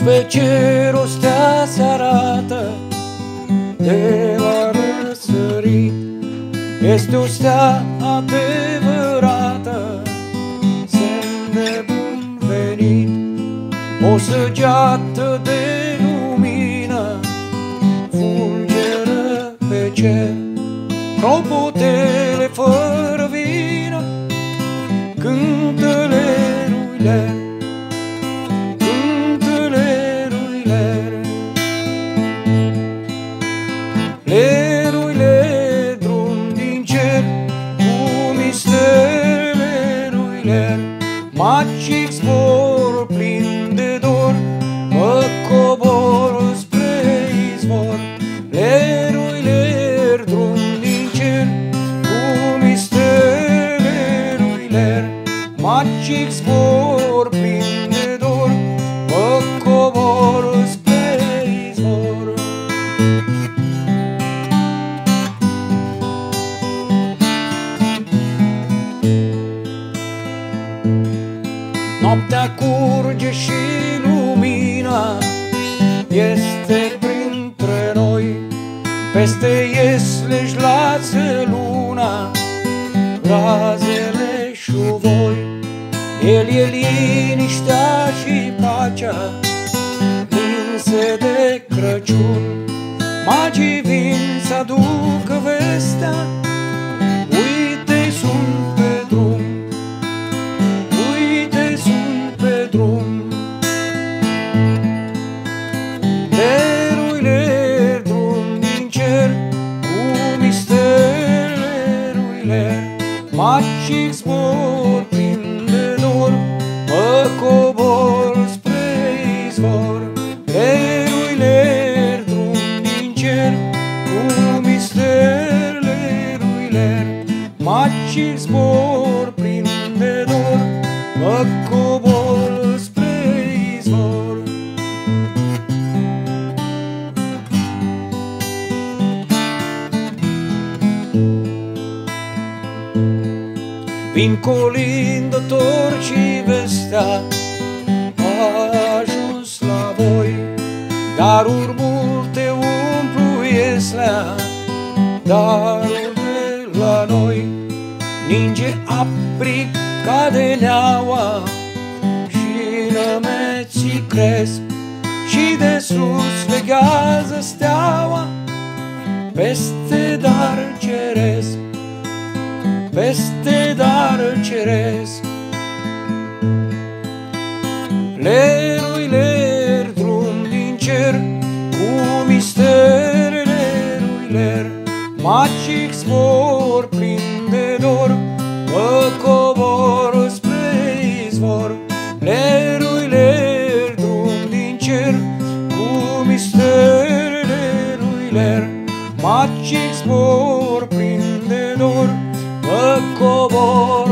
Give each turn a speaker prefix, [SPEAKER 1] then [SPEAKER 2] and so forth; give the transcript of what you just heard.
[SPEAKER 1] Pe cer o stea se arată de la răsărit. Este o stea adevărată, semn de bun venit. O săgeată de lumină fulgeră pe cer. Clopotele fără vină cântă leruile, cântă leruile. Leruile, drum din cer cu misterele leruile. Magic zbor plin de dor, mă cobor spre izvor. Leruile, drum din cer cu misterele leruile. Magic zbor plin de dor, mă cobor spre izvor. Noaptea curge și lumina este printre noi. Peste iesle-și lasă luna razele șuvoi. El e liniștea și pacea linse de Crăciun. Magii vin să aducă vestea, uite-i sunt pe drum, uite-i sunt pe drum. Leruile, drum din cer cu misterele leruile. Magic zbor plin de dor, mă cobor spre izvor. Leruile, drum din cer cu misterele leruile. Magic zbor plin de dor, mă cobor spre izvor. Vin colindător și vestea a ajuns la voi. Daruri multe umplu ieslea, daruri de la noi. Ninge aprig cade neaua și nămeții cresc, și de sus leghează steaua peste dar ceresc, peste dar ceresc. Leruile, drum din cer cu misterele leruile. Magic zbor plin de dor, mă cobor spre izvor. Leruile, drum din cer cu misterele leruile. Magic zbor plin de dor, mă cobor